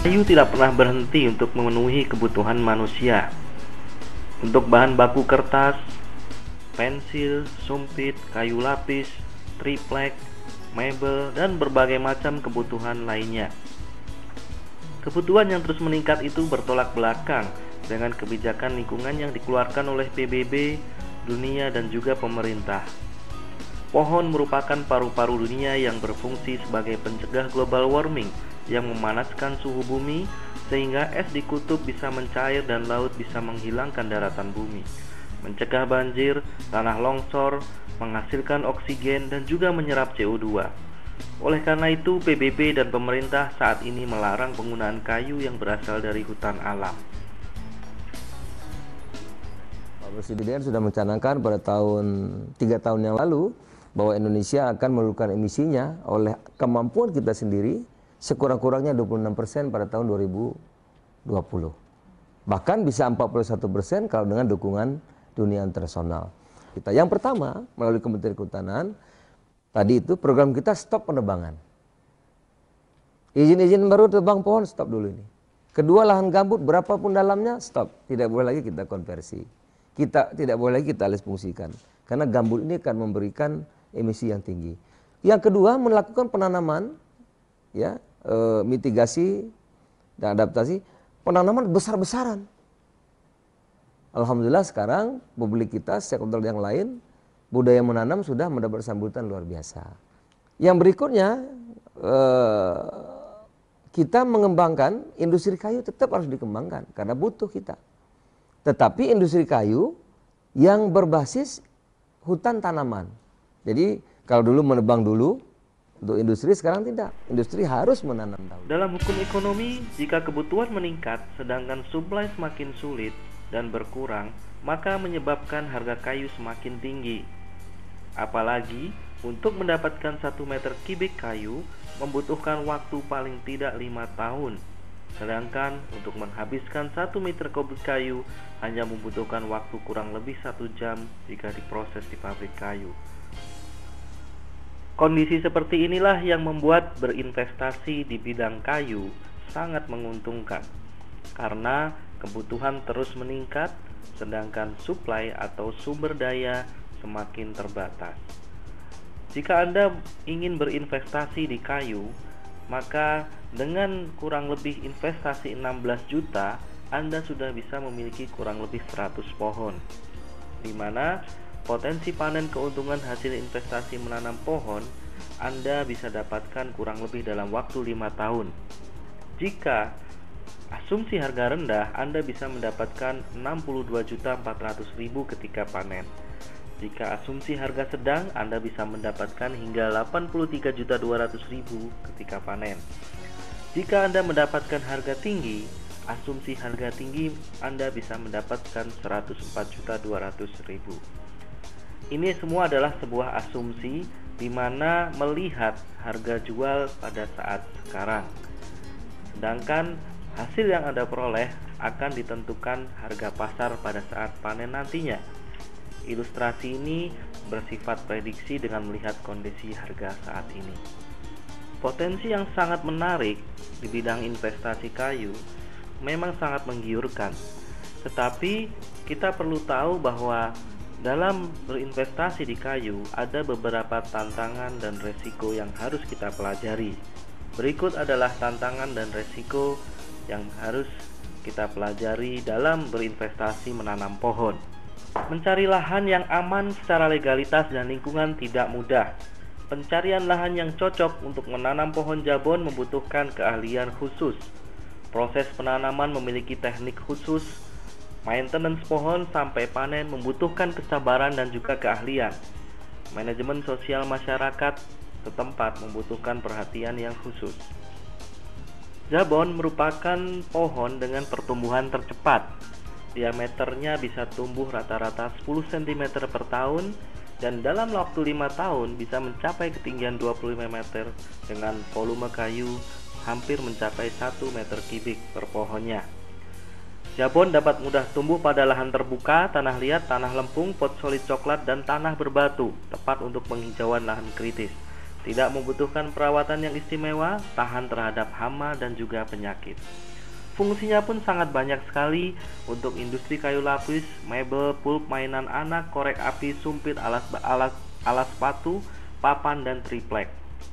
Kayu tidak pernah berhenti untuk memenuhi kebutuhan manusia. Untuk bahan baku kertas, pensil, sumpit, kayu lapis, triplek, mebel, dan berbagai macam kebutuhan lainnya. Kebutuhan yang terus meningkat itu bertolak belakang dengan kebijakan lingkungan yang dikeluarkan oleh PBB, dunia, dan juga pemerintah. Pohon merupakan paru-paru dunia yang berfungsi sebagai pencegah global warming yang memanaskan suhu bumi sehingga es di kutub bisa mencair dan laut bisa menghilangkan daratan bumi, mencegah banjir, tanah longsor, menghasilkan oksigen dan juga menyerap CO2. Oleh karena itu, PBB dan pemerintah saat ini melarang penggunaan kayu yang berasal dari hutan alam. Pak Presiden sudah mencanangkan pada 3 tahun yang lalu bahwa Indonesia akan menurunkan emisinya oleh kemampuan kita sendiri sekurang-kurangnya 26% pada tahun 2020. Bahkan bisa 41% kalau dengan dukungan dunia internasional. Yang pertama, melalui Kementerian Kehutanan, tadi itu program kita stop penebangan. Izin-izin baru tebang pohon, stop dulu ini. Kedua, lahan gambut berapapun dalamnya, stop. Tidak boleh lagi kita konversi. Tidak boleh lagi kita alih fungsikan. Karena gambut ini akan memberikan emisi yang tinggi. Yang kedua, melakukan penanaman, mitigasi dan adaptasi, penanaman besar-besaran. Alhamdulillah sekarang publik kita, stakeholder yang lain, budaya menanam sudah mendapat sambutan luar biasa. Yang berikutnya, kita mengembangkan industri kayu tetap harus dikembangkan karena butuh kita. Tetapi industri kayu yang berbasis hutan tanaman. Jadi kalau dulu menebang dulu untuk industri, sekarang tidak. Industri harus menanam dahulu. Dalam hukum ekonomi, jika kebutuhan meningkat sedangkan suplai semakin sulit dan berkurang, maka menyebabkan harga kayu semakin tinggi. Apalagi untuk mendapatkan 1 meter kubik kayu membutuhkan waktu paling tidak 5 tahun. Sedangkan untuk menghabiskan 1 meter kubik kayu hanya membutuhkan waktu kurang lebih 1 jam jika diproses di pabrik kayu. Kondisi seperti inilah yang membuat berinvestasi di bidang kayu sangat menguntungkan, karena kebutuhan terus meningkat, sedangkan suplai atau sumber daya semakin terbatas. Jika Anda ingin berinvestasi di kayu, maka dengan kurang lebih investasi 16 juta, Anda sudah bisa memiliki kurang lebih 100 pohon, di mana potensi panen keuntungan hasil investasi menanam pohon Anda bisa dapatkan kurang lebih dalam waktu 5 tahun. Jika asumsi harga rendah, Anda bisa mendapatkan 62.400.000 ketika panen. Jika asumsi harga sedang, Anda bisa mendapatkan hingga 83.200.000 ketika panen. Jika Anda mendapatkan harga tinggi, asumsi harga tinggi Anda bisa mendapatkan 104.200.000. Ini semua adalah sebuah asumsi di mana melihat harga jual pada saat sekarang. Sedangkan hasil yang Anda peroleh akan ditentukan harga pasar pada saat panen nantinya. Ilustrasi ini bersifat prediksi dengan melihat kondisi harga saat ini. Potensi yang sangat menarik di bidang investasi kayu memang sangat menggiurkan. Tetapi kita perlu tahu bahwa dalam berinvestasi di kayu ada beberapa tantangan dan resiko yang harus kita pelajari. Berikut adalah tantangan dan resiko yang harus kita pelajari dalam berinvestasi menanam pohon. Mencari lahan yang aman secara legalitas dan lingkungan tidak mudah. Pencarian lahan yang cocok untuk menanam pohon jabon membutuhkan keahlian khusus. Proses penanaman memiliki teknik khusus. Maintenance pohon sampai panen membutuhkan kesabaran dan juga keahlian. Manajemen sosial masyarakat setempat membutuhkan perhatian yang khusus. Jabon merupakan pohon dengan pertumbuhan tercepat. Diameternya bisa tumbuh rata-rata 10 cm per tahun dan dalam waktu 5 tahun bisa mencapai ketinggian 25 meter dengan volume kayu hampir mencapai 1 meter kubik per pohonnya. Jabon dapat mudah tumbuh pada lahan terbuka, tanah liat, tanah lempung, pot solid coklat, dan tanah berbatu, tepat untuk penghijauan lahan kritis. tidak membutuhkan perawatan yang istimewa, tahan terhadap hama dan juga penyakit. Fungsinya pun sangat banyak sekali untuk industri kayu lapis, mebel, pulp, mainan anak, korek api, sumpit, alas sepatu, papan, dan triplek.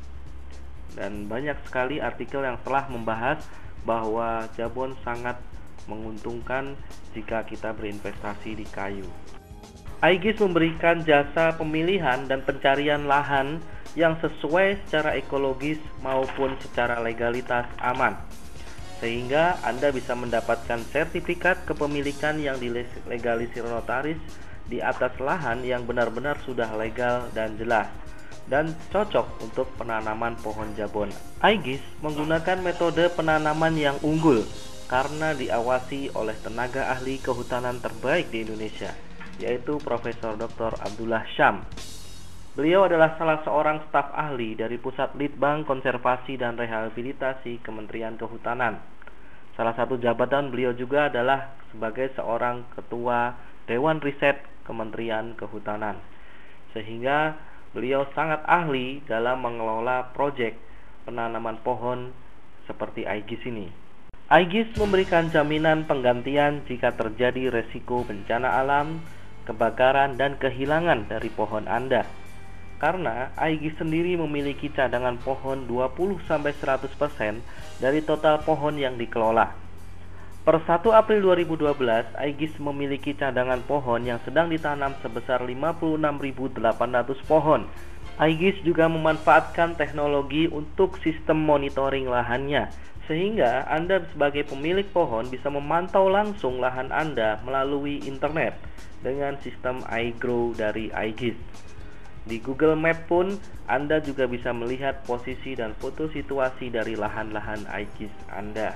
Dan banyak sekali artikel yang telah membahas bahwa Jabon sangat menguntungkan jika kita berinvestasi di kayu. Aegis memberikan jasa pemilihan dan pencarian lahan yang sesuai secara ekologis maupun secara legalitas aman, sehingga Anda bisa mendapatkan sertifikat kepemilikan yang dilegalisir notaris di atas lahan yang benar-benar sudah legal dan jelas dan cocok untuk penanaman pohon Jabon. Aegis menggunakan metode penanaman yang unggul karena diawasi oleh tenaga ahli kehutanan terbaik di Indonesia, yaitu Profesor Dr. Abdullah Syam. Beliau adalah salah seorang staf ahli dari Pusat Litbang Konservasi dan Rehabilitasi Kementerian Kehutanan. Salah satu jabatan beliau juga adalah sebagai seorang ketua Dewan Riset Kementerian Kehutanan. Sehingga beliau sangat ahli dalam mengelola proyek penanaman pohon seperti Aegis ini. Aegis memberikan jaminan penggantian jika terjadi resiko bencana alam, kebakaran, dan kehilangan dari pohon Anda. Karena Aegis sendiri memiliki cadangan pohon 20-100% dari total pohon yang dikelola. Per 1 April 2012, Aegis memiliki cadangan pohon yang sedang ditanam sebesar 56.800 pohon. Aegis juga memanfaatkan teknologi untuk sistem monitoring lahannya, sehingga Anda sebagai pemilik pohon bisa memantau langsung lahan Anda melalui internet dengan sistem iGrow dari Aegis. Di Google Map pun Anda juga bisa melihat posisi dan foto situasi dari lahan-lahan Aegis Anda.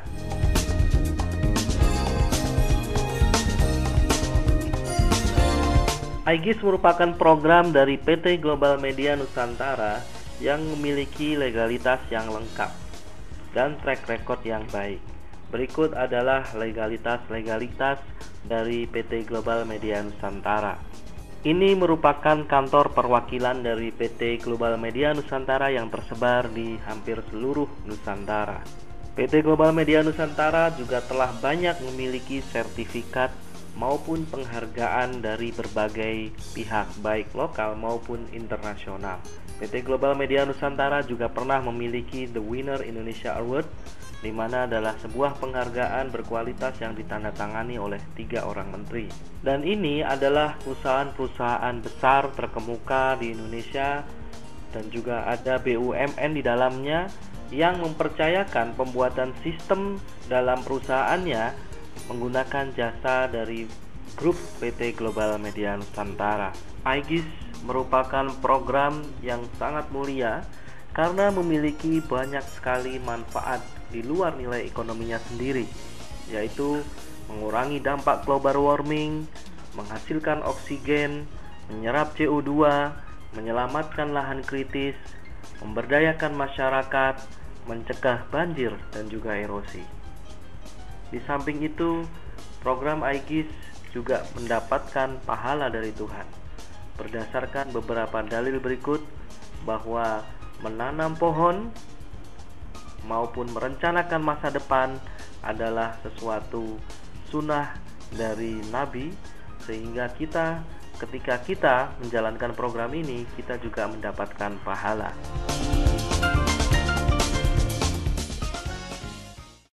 Aegis merupakan program dari PT Global Media Nusantara yang memiliki legalitas yang lengkap dan track record yang baik. Berikut adalah legalitas dari PT Global Media Nusantara. Ini merupakan kantor perwakilan dari PT Global Media Nusantara yang tersebar di hampir seluruh Nusantara. PT Global Media Nusantara juga telah banyak memiliki sertifikat maupun penghargaan dari berbagai pihak, baik lokal maupun internasional. PT Global Media Nusantara juga pernah memiliki The Winner Indonesia Award, di mana adalah sebuah penghargaan berkualitas yang ditandatangani oleh 3 orang menteri. Dan ini adalah perusahaan-perusahaan besar terkemuka di Indonesia dan juga ada BUMN di dalamnya yang mempercayakan pembuatan sistem dalam perusahaannya menggunakan jasa dari grup PT Global Media Nusantara. Aegis merupakan program yang sangat mulia karena memiliki banyak sekali manfaat di luar nilai ekonominya sendiri, yaitu mengurangi dampak global warming, menghasilkan oksigen, menyerap CO2, menyelamatkan lahan kritis, memberdayakan masyarakat, mencegah banjir dan juga erosi. Di samping itu, program Aegis juga mendapatkan pahala dari Tuhan. Berdasarkan beberapa dalil berikut bahwa menanam pohon maupun merencanakan masa depan adalah sesuatu sunnah dari Nabi, sehingga ketika kita menjalankan program ini, kita juga mendapatkan pahala.